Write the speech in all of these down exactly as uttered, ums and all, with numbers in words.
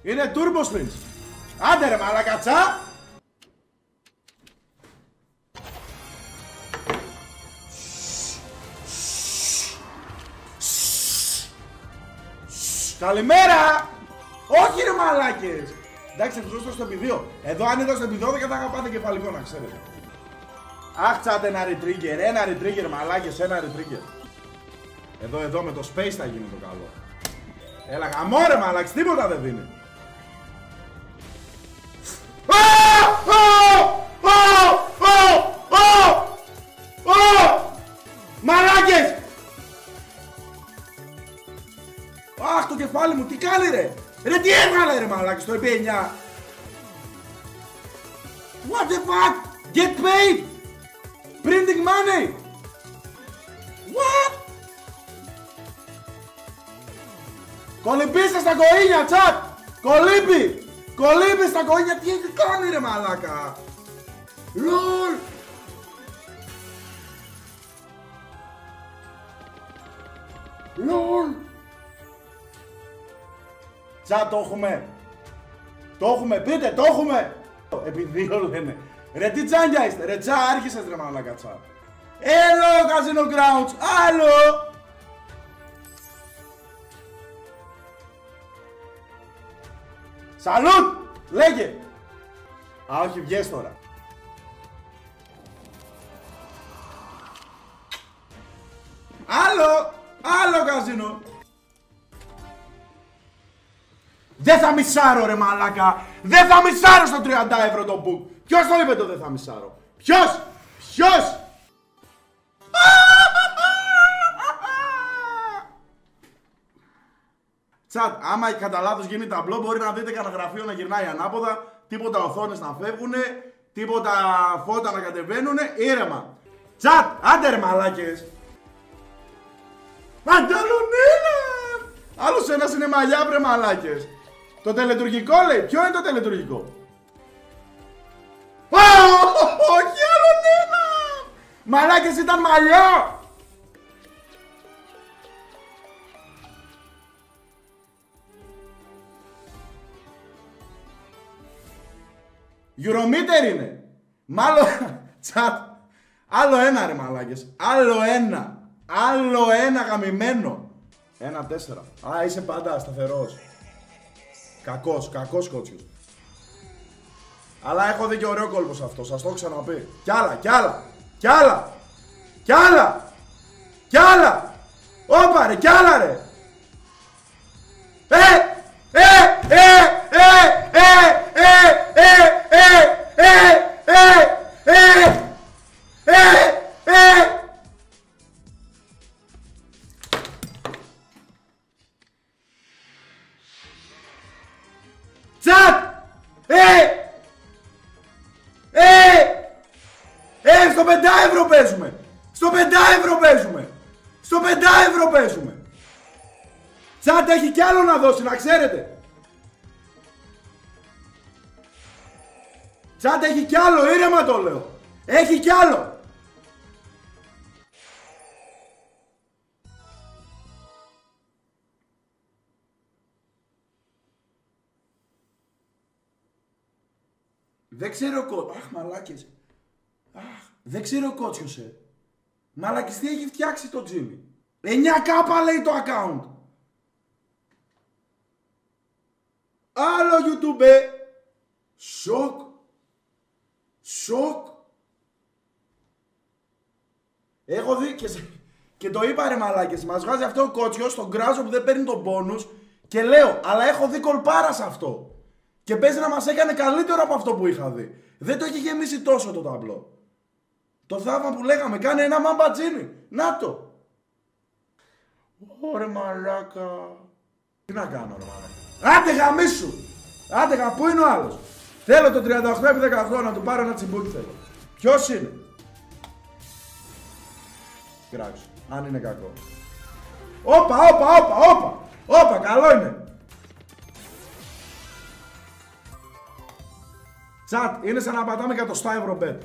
Είναι turbo spins. Άντε ρε μαλακατσά. Καλημέρα! Όχι ρε μαλάκες! Εντάξει, εκτός στο επί δύο. Εδώ αν ήταν στο επί δώδεκα θα είχα πάτε κεφαλικό να ξέρετε. Αχ, τσάτε ένα retrigger, ένα retrigger μαλάκες, ένα retrigger. Εδώ, εδώ με το space θα γίνει το καλό. Έλα γαμό ρε μαλάκες, τίποτα δεν δίνει. Μαλάκες! Αχ, το κεφάλι μου, τι κάνει ρε! Ρε τι έβγαλε ρε μαλάκες, το επί εννιά! What the fuck! Get paid! Printing money! What? Κολυμπήστε στα κοΐνια, τσάτ! Κολύμπη! Κολύμπη στα κοΐνια, τι έχει κάνει ρε μαλάκα! Λολ! Λολ! Τσάτ, το έχουμε! Το έχουμε, πείτε, το έχουμε! Επί δύο λένε. Ρε τι τσάνγκια είστε, ρε τσα, άρχισες ρε μαλάκα τσάτ. Hello, Casino Grounds, άλλο! Σαλούτ! Λέγε! Α, όχι, βγες τώρα. Άλλο! Άλλο καζίνο! Δεν θα μισάρω ρε μαλάκα! Δεν θα μισάρω στο τριάντα ευρώ το book! Ποιος το είπε το δεν θα μισάρω? Ποιος! Ποιος! Τσάτ, άμα κατά λάθος γίνει ταμπλό, μπορεί να δείτε κανένα γραφείο να γυρνάει ανάποδα, τίποτα οθόνες να φεύγουνε, τίποτα φώτα να κατεβαίνουνε, ήρεμα. Τσάτ, άντε ρε μαλάκες. Ανταλονίλα! Άλλος ένας είναι μαλλιά βρε μαλάκες. Το τελετουργικό λέει, ποιο είναι το τελετουργικό? Όχι άλλον ένα! Μαλάκες ήταν μαλλιά! Eurometer είναι. Μάλλον, τσάτ, άλλο ένα ρε μαλάκες. Άλλο ένα. Άλλο ένα γαμημένο. Ένα τέσσερα. Α, είσαι πάντα σταθερός. Κακός, κακός κότσιος. Αλλά έχω δει και ωραίο κόλπο σε αυτό, σας το έχω ξαναπεί. Κι άλλα, κι άλλα, κι άλλα, κι άλλα, κι άλλα. Όπα ρε, κι άλλα ρε. Ε, ε, ε, ε, ε, ε, ε, ε, ε, ε, ε, ε. Τσάτ! Ε! Ε! Ε! Στο πέντε ευρώ παίζουμε! Στο πέντε ευρώ παίζουμε! Στο πέντε ευρώ παίζουμε! Τσάτ, έχει κι άλλο να δώσει, να ξέρετε! Τσάτ, έχει κι άλλο, ήρεμα το λέω! Έχει κι άλλο! Δεν ξέρω ο κότσιος. Αχ, μαλάκες. Αχ, δεν ξέρω ο κότσιος, ε. Μαλάκες, τι έχει φτιάξει το Jimmy. εννιά κάπα λέει το account. Άλλο YouTube. ε. Σοκ. Σοκ. Έχω δει και, και το είπα ρε μαλάκες. Μας βγάζει αυτό ο κότσιος στον κράζο που δεν παίρνει τον πόνους. Και λέω, αλλά έχω δει κολπάρα σε αυτό. Και παίζει να μας έκανε καλύτερο από αυτό που είχα δει. Δεν το έχει γεμίσει τόσο το ταμπλό. Το θαύμα που λέγαμε, κάνει ένα μαμπατζίνι. Να το. Ωρε μαλάκα. Τι να κάνω ρε μαλάκα. Άντε γαμίσου. Άντε γα, πού είναι ο άλλος? Θέλω το τριάντα οκτώ επί δεκαοκτώ να του πάρω ένα τσιμπούκι θέλω. Ποιος είναι? Κράξω. Αν είναι κακό. Όπα, όπα, όπα, όπα. Όπα, καλό είναι. Τσάτ, είναι σαν να πατάμε εκατοστά ευρώ bet.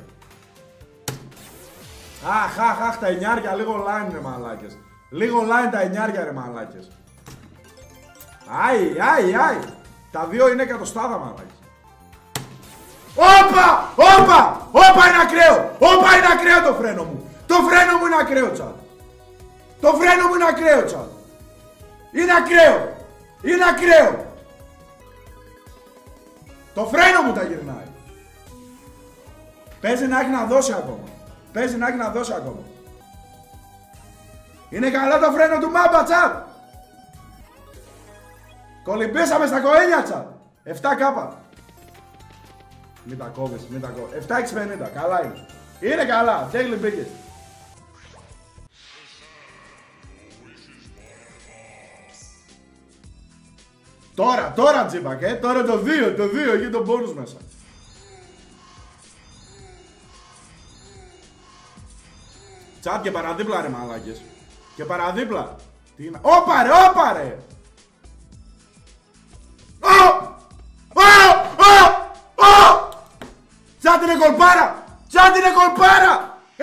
Αχ, αχ, αχ, τα εννιάρια λίγο line ρε μαλάκες. Λίγο line τα εννιάρια ρε μαλάκες. Άι, άι, άι. Τα δύο είναι εκατοστάδα, μαλάκι. Όπα! Όπα! Όπα είναι ακραίο! Όπα είναι ακραίο το φρένο μου! Το φρένο μου είναι ακραίο, τσάτ! Το φρένο μου είναι ακραίο, τσάτ! Είναι ακραίο! Είναι ακραίο! Το φρένο μου τα γυρνάει! Παίζει να έχει να δώσει ακόμα. Παίζει να έχει να δώσει ακόμα. Είναι καλά το φρένο του Μάμπα, τσάτ! Κολυμπήσαμε στα κοέλια, τσάτ! επτά κάπα. Μην τα κόβεις, μην τα κόβεις. επτά έξι πενήντα, καλά είναι. Είναι καλά, daily biggest. Τώρα, τώρα Τζίμπακ, ε, τώρα το δύο, το δύο, έχει τον bonus μέσα. Τσάτ και παραδίπλα ρε μαλάκες. Και παραδίπλα. Τι είναι, όπα ρε, όπα ρε. Τσάτ είναι κολπάρα! Τσάτ είναι κολπάρα! Ε!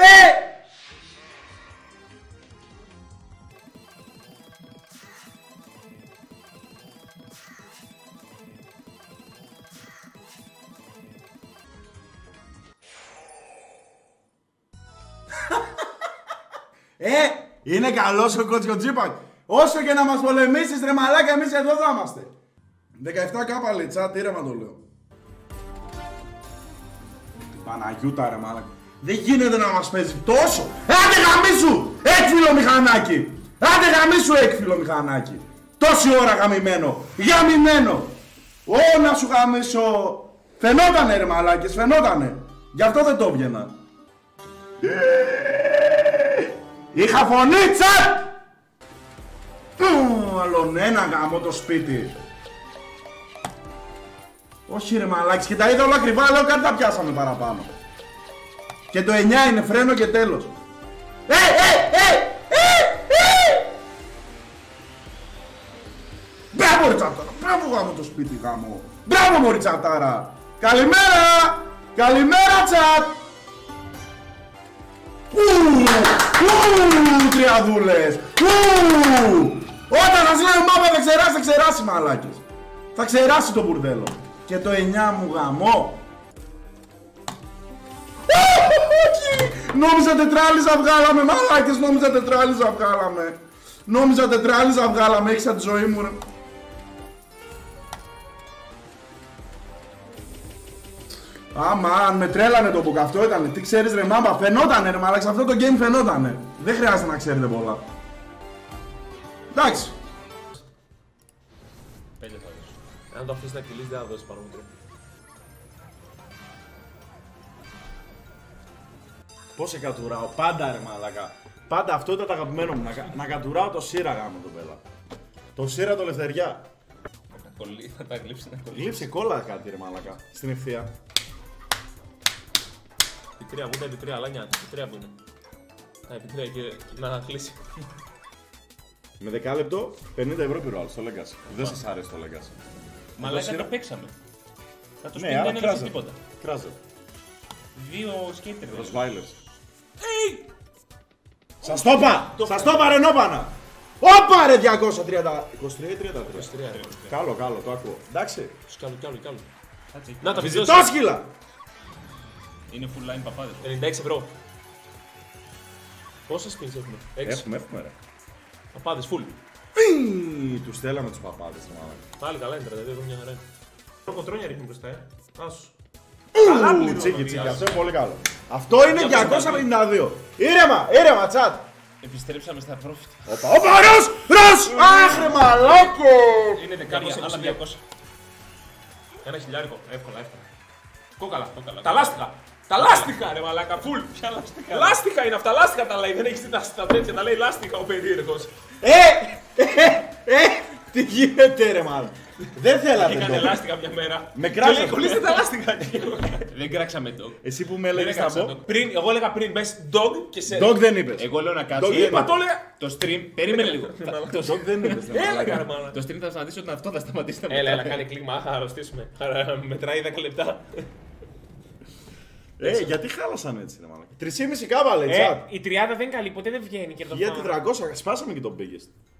Ε! Είναι καλός ο κότσιο Τζίπακ! Όσο και να μας πολεμήσεις ρε μαλάκα, εμείς εδώ θα είμαστε! δεκαεπτά κάπα λέει τσάτ, ήρεμα το λέω. Παναγιούτα ρε μάλακα. Δεν γίνεται να μας παίζει τόσο. Άντε γαμίσου! Έκφυλο μηχανάκι! Άντε γαμίσου έκφυλο μηχανάκι! Τόση ώρα γαμημένο! Γαμημένο! Ω να σου γαμίσω! Φαινότανε ρε μαλάκες, φαινότανε! Γι' αυτό δεν το έβγαινα. Είχα φωνή τσατ! Άλλον ένα γαμώ το σπίτι. Όχι ρε μαλάκες, και τα είδα όλα ακριβά, λέω κάτι τα πιάσαμε παραπάνω. Και το εννιά είναι φρένο και τέλος. Ε, ε, ε, ε, ε! Μπράβο ρε τσατάρα, μπράβο γάμο το σπίτι γάμο. Μπράβο μωρή τσατάρα. Καλημέρα, καλημέρα τσατ. Ου, τριαδούλες. Ου, όταν σας λέω μάπα θα ξεράσει, θα ξεράσει μαλάκες. Θα ξεράσει το μπουρδέλο. Και το εννιά μου γαμό. Νόμιζα τετράλιζα βγάλαμε, μαλάκες, νόμιζα τετράλιζα βγάλαμε. Νόμιζα τετράλιζα βγάλαμε, έχεις τη ζωή μου ρε. Άμα, με τρέλανε το μπουκ, αυτό ήτανε. Τι ξέρεις ρε μάμπα, φαινότανε ρε μαλάκες, αυτό το game φαινότανε. Δεν χρειάζεται να ξέρετε πολλά. Εντάξει. Πέντε θα δώσω. Αν το αφήσεις να κυλήσει δεν θα δώσει παρόμετρο. Πώς σε κατουράω, πάντα ρε μαλάκα. Πάντα αυτό ήταν το αγαπημένο μου, να, να κατουράω το σύρα γάμο το πέλα. Το σύρα το Λευτεριά. Θα τα γλύψει να κολλήσει. Γλύψε κόλλα κάτι ρε μαλάκα, στην ευθεία. Επιτρία που είναι, επιτρία αλάνια, επιτρία που είναι. Α, επιτρία και να κλείσει. Με δεκάλεπτο, πενήντα ευρώ πήρω στο Legacy. Δεν σας άρεσε το Legacy. Μαλάκα το παίξαμε. Θα το Ναι, σπίτι άρα δεν έδωσε τίποτα. κράζε. Δύο σκέιτερ. Ροσβάιλερς. Σας το είπα! Σας το είπα ρε νόπανα! Όπα ρε διακόσια τριάντα! είκοσι τρία ή τριάντα τρία. είκοσι τρία ρε. Καλό, καλό, το ακούω. Εντάξει. Κι άλλο, κι άλλο, κι άλλο. Κάτσε, Να τα εκεί. βυζώσει. Ζητόσκυλα! Είναι full line παπάδες. ενενήντα έξι ευρώ. Πόσες spins έχουμε? έξι. Έχουμε, έχουμε ρε. Παπάδες, full. Ι, τους θέλαμε τους παπάδες. Πάλι καλά είναι, τριάντα δύο ευρώ μια χαρά είναι. Το κοντρόνια ρίχνει μπροστά, ε. Άσου. Ου, τσίκι τσίκι, αυτό είναι πολύ καλό. Αυτό είναι διακόσια πενήντα δύο. Ήρεμα, ήρεμα, τσάτ. Επιστρέψαμε στα profit. Όπα, όπα, ρος, ρος! Αχ ρε μαλάκο! Είναι δεκάρια, άλλα διακόσια. Ένα χιλιάρικο, εύκολα, εύκολα. Κόκαλα, κόκαλα. Τα λάστιχα! Τα λάστιχα ρε μαλάκα, full! Ποια λάστιχα. Λάστιχα είναι αυτά, λάστιχα τα λέει, δεν έχεις τα, τα τέτοια, τα λέει λάστιχα ο περίεργος. Ε, ε, ε, τι γίνεται ρε μάλλον. Δεν θέλατε Έκανε το. λάστιχα μια μέρα. Με Και κράζε. λέει, κολλήστε τα λάστιχα. Δεν κράξαμε dog. Εσύ που με Δεν έλεγες να έκανα πω. dog. Πριν, εγώ έλεγα πριν, μπες dog και σε... Dog δεν είπες. Εγώ λέω να κάτσω. Dog Είπα, είπα. το έλεγα. Το stream, περίμενε λίγο. Θα- το- Dog δεν είπες. ρε Έλεγα μαλάκα. ρε μάνα. Το stream θα σταματήσει όταν αυτό θα σταματήσει. θα Έλα, έλα, μετράει. κάνει κλίγμα, θα αρρωστήσουμε. Άρα, μετράει δέκα λεπτά. Ε, γιατί χάλασαν έτσι ρε μαλάκα. τρία κόμμα πέντε κάβαλε, Ε, τσάτ. η τριάντα δεν είναι καλή, ποτέ δεν βγαίνει και το Για τετρακόσια, σπάσαμε και τον biggest.